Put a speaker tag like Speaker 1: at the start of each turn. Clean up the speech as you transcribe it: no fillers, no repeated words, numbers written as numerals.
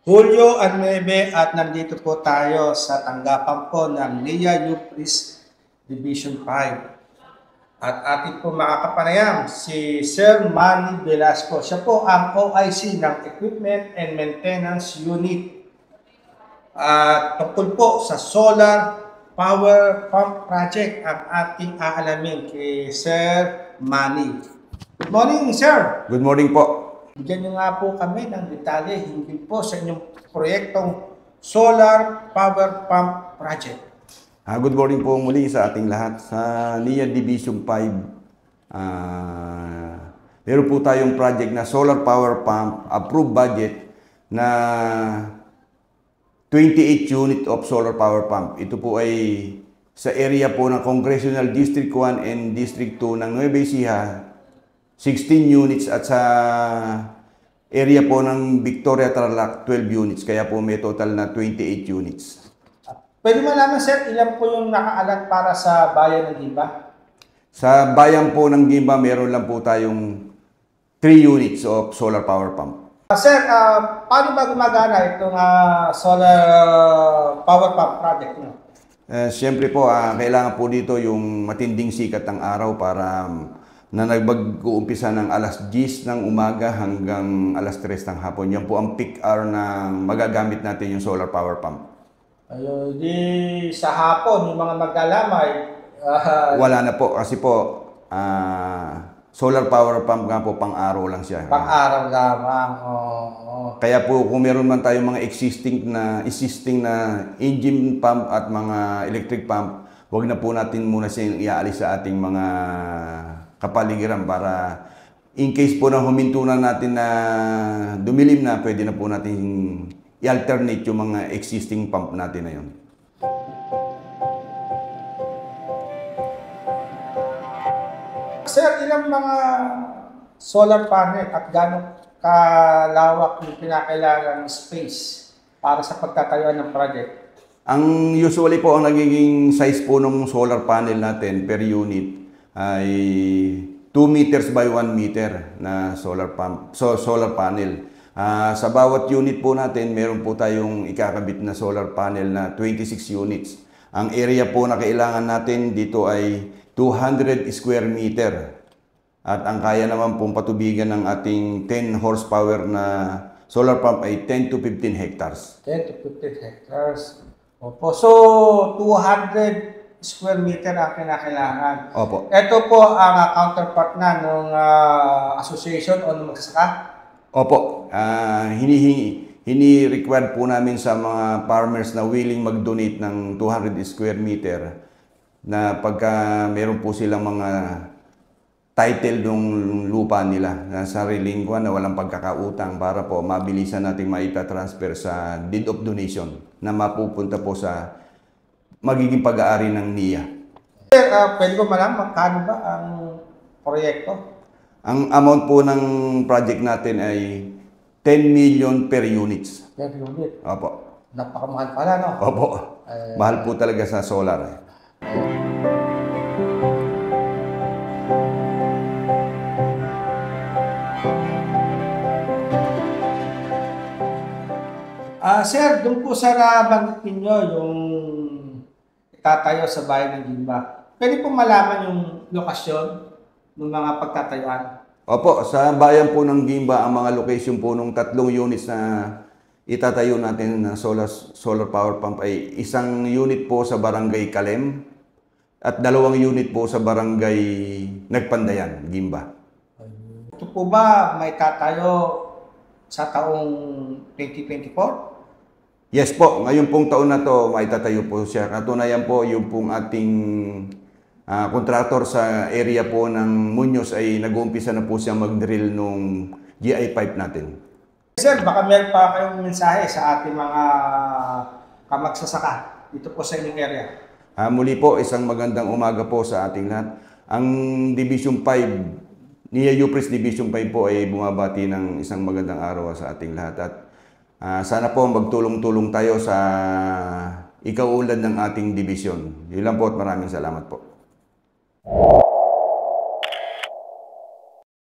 Speaker 1: Julio Anmebe at nandito po tayo sa tanggapan po ng NIA UPRIS Division 5. At ating po makakapanayam si Sir Manny Velasco. Siya po ang OIC ng Equipment and Maintenance Unit. At tungkol po sa solar power pump project ang ating aalamin kay Sir Manny. Good morning, sir!
Speaker 2: Good morning po.
Speaker 1: Bigyan nyo nga po kami ng detalye hindi po sa inyong proyektong solar power pump project.
Speaker 2: Good morning po muli sa ating lahat. Sa NIA Division 5, meron po tayong project na solar power pump, approved budget na 28 unit of solar power pump. Ito po ay sa area po ng Congressional District 1 and District 2 ng Nueva Ecija, 16 units at sa area po ng Victoria Tarlac 12 units. Kaya po may total na 28 units.
Speaker 1: Pwede malaman, sir, ilan po yung nakaalat para sa bayan ng Gimba?
Speaker 2: Sa bayan po ng Gimba, meron lang po tayong 3 units of solar power pump.
Speaker 1: Sir, paano ba gumagana itong solar power pump project nyo?
Speaker 2: Siyempre po, kailangan po dito yung matinding sikat ng araw para na nag-uumpisa ng alas 10 ng umaga hanggang alas 3 ng hapon. Yan po ang peak hour na magagamit natin yung solar power pump.
Speaker 1: Ayun, di sa hapon, yung mga maglalamay.
Speaker 2: Wala na po kasi po solar power pump nga po pang-araw lang siya.
Speaker 1: Pang-araw lamang.
Speaker 2: Kaya po kung meron man tayong mga existing na engine pump at mga electric pump, wag na po natin muna siyang iaalis sa ating mga kapaligiran para in case po na huminto na natin na dumilim na, pwede na po natin i-alternate yung mga existing pump natin na yun.
Speaker 1: Sir, ilang mga solar panel at gano'ng kalawak yung pinakailangang space para sa pagtatayuan ng project?
Speaker 2: Ang usually po ang nagiging size po ng solar panel natin per unit ay 2 meters by 1 meter na solar panel. Sa bawat unit po natin, meron po tayong ikakabit na solar panel na 26 units. Ang area po na kailangan natin dito ay 200 square meter. At ang kaya naman pong patubigan ng ating 10 horsepower na solar pump ay 10 to 15 hectares.
Speaker 1: 10 to 15 hectares. Opo. So, 200 square meter ang kinakailangan.
Speaker 2: Opo.
Speaker 1: Ito po ang counterpart na ng association o ng magsasaka?
Speaker 2: Opo. Hini-require po namin sa mga farmers na willing mag-donate ng 200 square meter na pagka meron po silang mga title ng lupa nila na sariling kuwan na walang pagkakautang para po mabilisan nating maita-transfer sa deed of donation na mapupunta po sa magiging pag-aari ng NIA.
Speaker 1: Sir, pwede ko malaman magkano ba ang proyekto?
Speaker 2: Ang amount po ng project natin ay 10 million per units.
Speaker 1: Per unit?
Speaker 2: Opo.
Speaker 1: Napakamahal pala, no?
Speaker 2: Opo. Mahal po talaga sa solar.
Speaker 1: Sir, doon po sa nabanggit ninyo yung itatayo sa bayan ng Gimba. Pwede po malaman yung lokasyon ng mga pagtatayuan?
Speaker 2: Opo, sa bayan po ng Gimba, ang mga location po ng 3 units na itatayo natin na solar power pump ay 1 unit po sa Barangay Kalem at 2 unit po sa Barangay Nagpandayan, Gimba.
Speaker 1: Ito po ba may tatayo sa taong 2024?
Speaker 2: Yes po, ngayon pong taon na to maitatayo po siya. Katunayan po yung pong ating contractor sa area po ng Muñoz ay nag-uumpisa na po siya mag-drill nung GI pipe natin.
Speaker 1: Sir, baka meron pa kayong mensahe sa ating mga kamagsasaka dito po sa inyong area.
Speaker 2: Muli po, isang magandang umaga po sa ating lahat. Ang Division 5, NIA UPRIS Division 5 po ay bumabati ng isang magandang araw sa ating lahat. At sana po magtulong-tulong tayo sa ikauunlad ng ating division. Yun lang po at maraming salamat po.